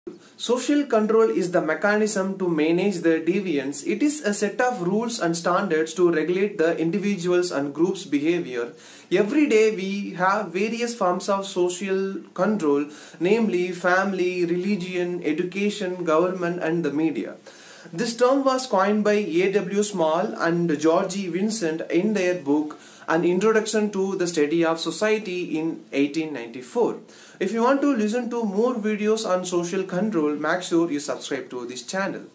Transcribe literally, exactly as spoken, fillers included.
Social control is the mechanism to manage the deviance. It is a set of rules and standards to regulate the individuals and groups' behavior. Every day we have various forms of social control, namely family, religion, education, government and the media. This term was coined by A W Small and George Vincent in their book An Introduction to the Study of Society in eighteen ninety-four. If you want to listen to more videos on social control, make sure you subscribe to this channel.